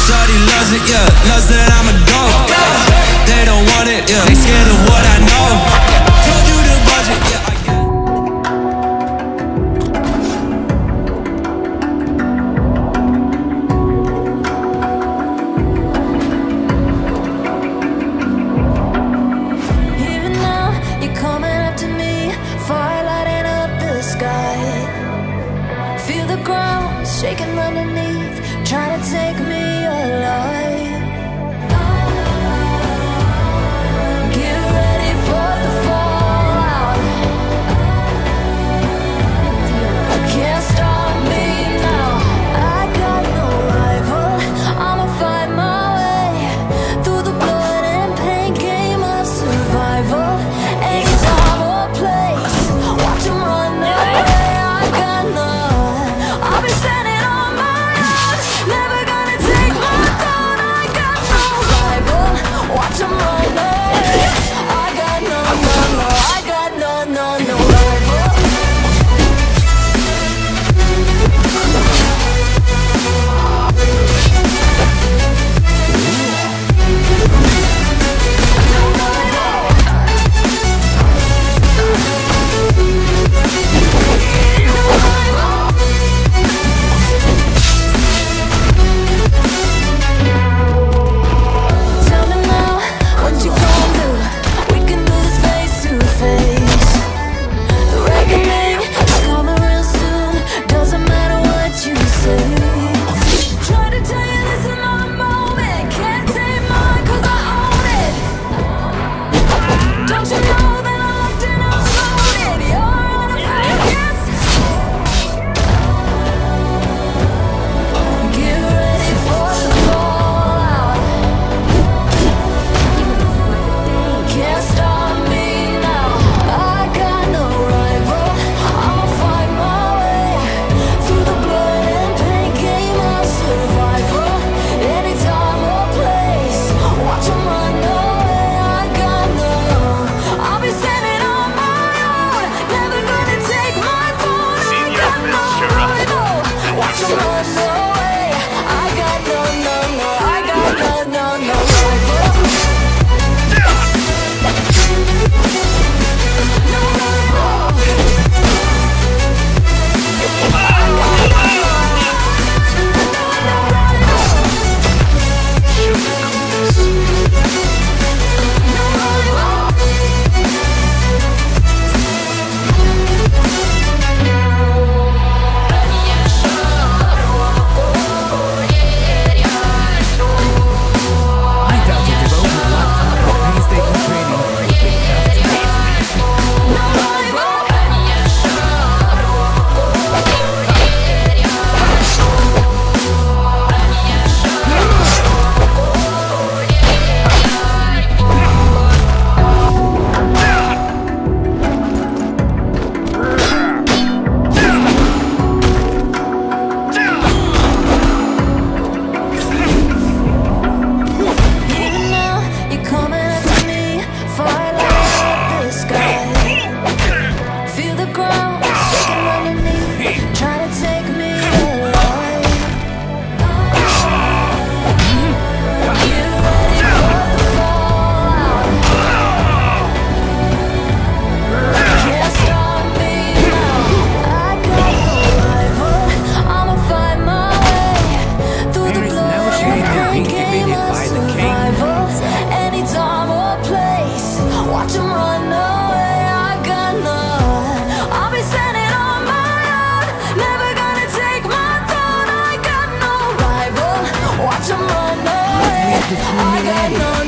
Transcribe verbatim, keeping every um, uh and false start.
Shawty loves it, yeah, loves that I'm a goat. They don't want it, yeah, they scared of what I know. Told you the budget, yeah, I get Even now, you're coming after me, fire lighting up the sky. Feel the ground shaking underneath, trying to take me alive. Get ready for the fallout. Can't stop me now. I got no rival. I'ma fight my way through the blood and pain game of survival. Any time or place, watch 'em run away. I got none. I'll be standing on my own, never gonna take my throne. I got no rival. Watch 'em run away. I got no, no, no. I got no, no, no rival. Tell me now, what you gon' do? We can do this face to face. The reckoning is coming real soon. Doesn't matter what you say. Try to tell you this is my moment. Can't take mine 'cause I own it. Don't you know that I'm locked and I'm loaded? You're on a focus. Get ready for the fallout. Can't stop me now. I got no rival. I'ma fight my way through the blood and pain game of survival. Any time or place, watch 'em run away. I got no. I'll be standing on my own, never gonna take my phone. I got no rival. Watch 'em run away. I got no, no, no. I got no, no, no rival. No Even now, you're coming after me, fire lighting up the sky. Feel the ground shaking underneath, trying to take me alive. Get ready for the fallout. Can't stop me now. I got no rival. I'ma fight my way through the blood and pain game of survival. Any time or place, watch 'em run away. I got none. I'll be standing on my own, never gonna take my throne. I got no rival. Watch 'em run away. I got no.